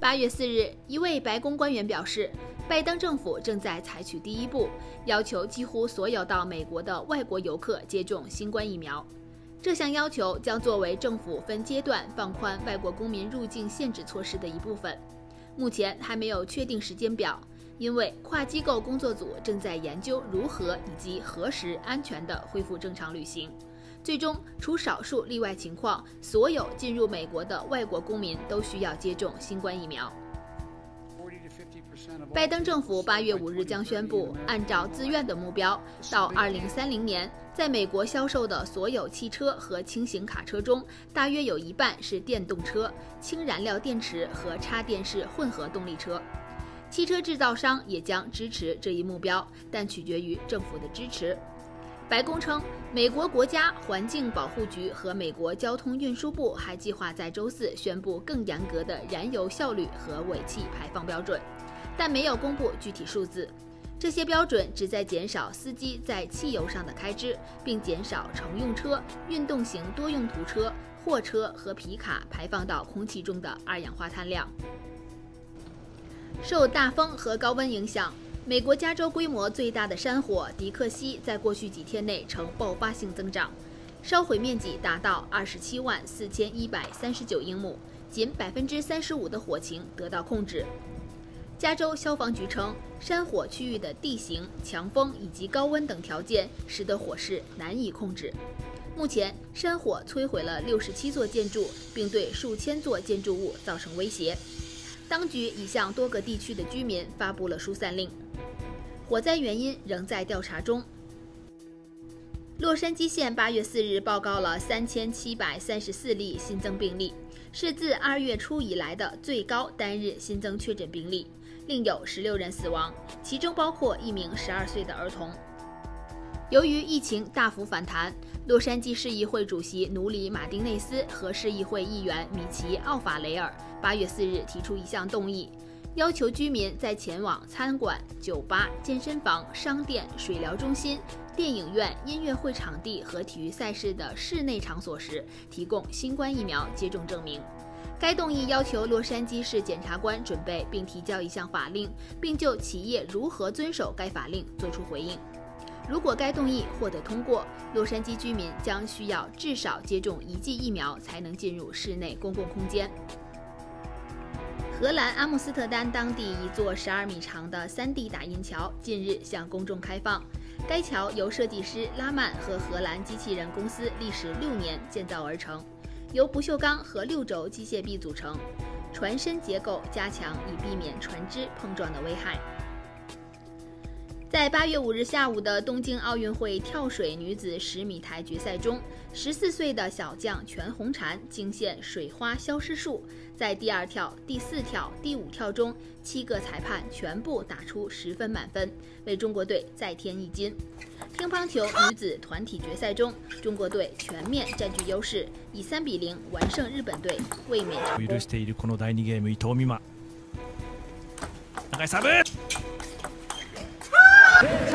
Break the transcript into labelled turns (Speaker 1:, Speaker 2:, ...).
Speaker 1: 8月4日，一位白宫官员表示，拜登政府正在采取第一步，要求几乎所有到美国的外国游客接种新冠疫苗。这项要求将作为政府分阶段放宽外国公民入境限制措施的一部分。目前还没有确定时间表，因为跨机构工作组正在研究如何以及何时安全地恢复正常旅行。最终，除少数例外情况，所有进入美国的外国公民都需要接种新冠疫苗。拜登政府8月5日将宣布，按照自愿的目标，到2030年，在美国销售的所有汽车和轻型卡车中，大约有一半是电动车、氢燃料电池和插电式混合动力车。汽车制造商也将支持这一目标，但取决于政府的支持。白宫称，美国国家环境保护局和美国交通运输部还计划在周4宣布更严格的燃油效率和尾气排放标准，但没有公布具体数字。这些标准旨在减少司机在汽油上的开支，并减少乘用车、运动型多用途车、货车和皮卡排放到空气中的二氧化碳量。受大风和高温影响，美国加州规模最大的山火迪克西在过去几天内呈爆发性增长，烧毁面积达到274139英亩，仅35%的火情得到控制。加州消防局称，山火区域的地形、强风以及高温等条件使得火势难以控制。目前，山火摧毁了67座建筑，并对数千座建筑物造成威胁。当局已向多个地区的居民发布了疏散令。火灾原因仍在调查中。洛杉矶县8月4日报告了3734例新增病例，是自2月初以来的最高单日新增确诊病例，另有16人死亡，其中包括一名12岁的儿童。由于疫情大幅反弹，洛杉矶市议会主席努里·马丁内斯和市议会议员米奇·奥法雷尔8月4日提出一项动议，要求居民在前往餐馆、酒吧、健身房、商店、水疗中心、电影院、音乐会场地和体育赛事的室内场所时，提供新冠疫苗接种证明。该动议要求洛杉矶市检察官准备并提交一项法令，并就企业如何遵守该法令作出回应。如果该动议获得通过，洛杉矶居民将需要至少接种1剂疫苗才能进入室内公共空间。荷兰阿姆斯特丹当地一座12米长的3D 打印桥近日向公众开放。该桥由设计师拉曼和荷兰机器人公司历时6年建造而成，由不锈钢和6轴机械臂组成，船身结构加强以避免船只碰撞的危害。在8月5日下午的东京奥运会跳水女子10米台决赛中，14岁的小将全红婵惊现水花消失术，在第2跳、第4跳、第5跳中，7个裁判全部打出10分满分，为中国队再添1金。乒乓球女子团体决赛中，中国队全面占据优势，以3比0完胜日本队，卫冕成功。
Speaker 2: この第2ゲーム、伊藤美誠。長いサーブ。